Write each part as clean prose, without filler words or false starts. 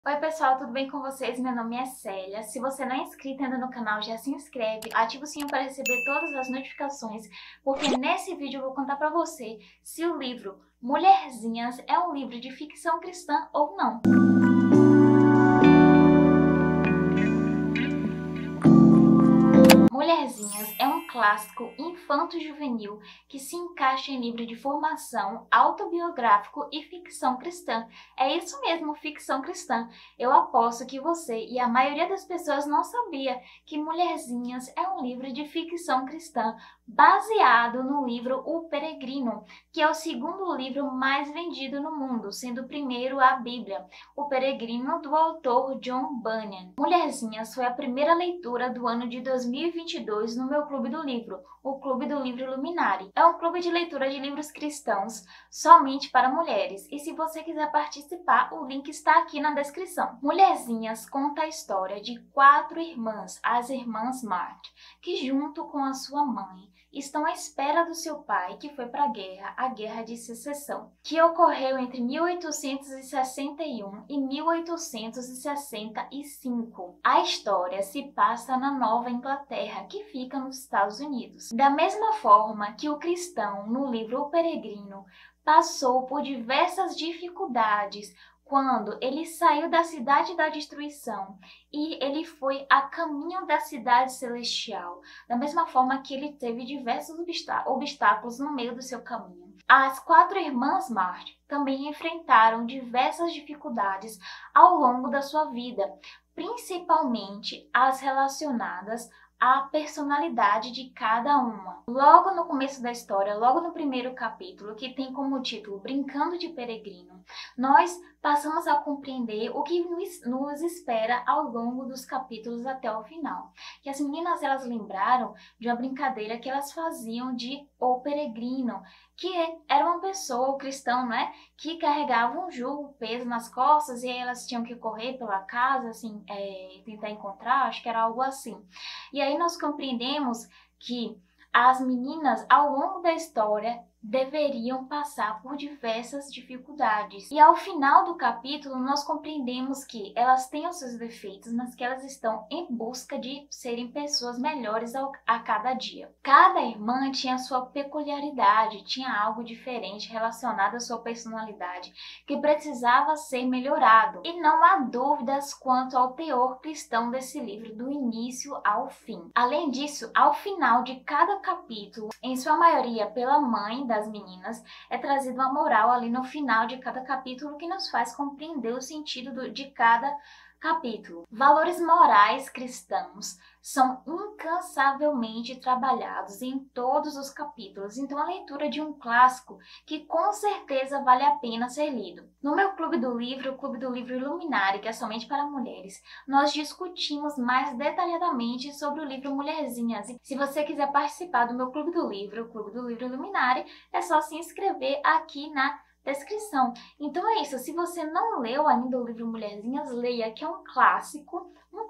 Oi pessoal, tudo bem com vocês? Meu nome é Célia. Se você não é inscrito ainda no canal, já se inscreve, ativa o sininho para receber todas as notificações, porque nesse vídeo eu vou contar para você se o livro Mulherzinhas é um livro de ficção cristã ou não. Mulherzinhas é um clássico infanto-juvenil que se encaixa em livro de formação, autobiográfico e ficção cristã. É isso mesmo, ficção cristã. Eu aposto que você e a maioria das pessoas não sabia que Mulherzinhas é um livro de ficção cristã baseado no livro O Peregrino, que é o segundo livro mais vendido no mundo, sendo o primeiro a Bíblia, O Peregrino, do autor John Bunyan. Mulherzinhas foi a primeira leitura do ano de 2022 no meu clube do livro, o Clube do Livro Luminari. É um clube de leitura de livros cristãos somente para mulheres, e se você quiser participar, o link está aqui na descrição. Mulherzinhas conta a história de 4 irmãs, as irmãs Mark, que junto com a sua mãe estão à espera do seu pai, que foi para a Guerra de Secessão, que ocorreu entre 1861 e 1865. A história se passa na Nova Inglaterra, que fica nos Estados Unidos. Da mesma forma que o cristão, no livro O Peregrino, passou por diversas dificuldades quando ele saiu da cidade da destruição e ele foi a caminho da cidade celestial, da mesma forma que ele teve diversos obstáculos no meio do seu caminho. As 4 irmãs Mark também enfrentaram diversas dificuldades ao longo da sua vida, principalmente as relacionadas à personalidade de cada uma. Logo no começo da história, logo no primeiro capítulo, que tem como título Brincando de Peregrino, nós passamos a compreender o que nos espera ao longo dos capítulos até o final. Que as meninas, elas lembraram de uma brincadeira que elas faziam de O Peregrino, que era uma pessoa, o cristão, né, que carregava um jugo, peso nas costas, e aí elas tinham que correr pela casa, assim, tentar encontrar, acho que era algo assim. E aí nós compreendemos que as meninas, ao longo da história, deveriam passar por diversas dificuldades. E ao final do capítulo, nós compreendemos que elas têm os seus defeitos, mas que elas estão em busca de serem pessoas melhores a cada dia. Cada irmã tinha sua peculiaridade, tinha algo diferente relacionado à sua personalidade, que precisava ser melhorado. E não há dúvidas quanto ao teor cristão desse livro, do início ao fim. Além disso, ao final de cada capítulo, em sua maioria pela mãe das meninas, é trazido uma moral ali no final de cada capítulo que nos faz compreender o sentido de cada capítulo. Valores morais cristãos são incansavelmente trabalhados em todos os capítulos, então a leitura de um clássico que com certeza vale a pena ser lido. No meu clube do livro, o Clube do Livro Luminari, que é somente para mulheres, nós discutimos mais detalhadamente sobre o livro Mulherzinhas. E se você quiser participar do meu clube do livro, o Clube do Livro Luminari, é só se inscrever aqui na descrição. Então é isso, se você não leu ainda o livro Mulherzinhas, leia, que é um clássico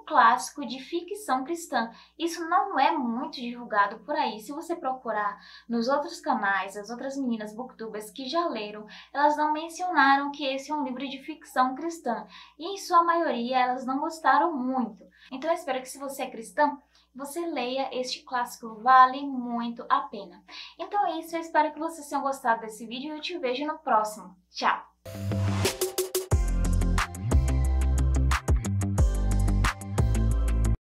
de ficção cristã. Isso não é muito divulgado por aí. Se você procurar nos outros canais, as outras meninas booktubers que já leram, elas não mencionaram que esse é um livro de ficção cristã. E em sua maioria, elas não gostaram muito. Então eu espero que, se você é cristã, você leia este clássico, vale muito a pena. Então é isso, eu espero que vocês tenham gostado desse vídeo e eu te vejo no próximo. Tchau!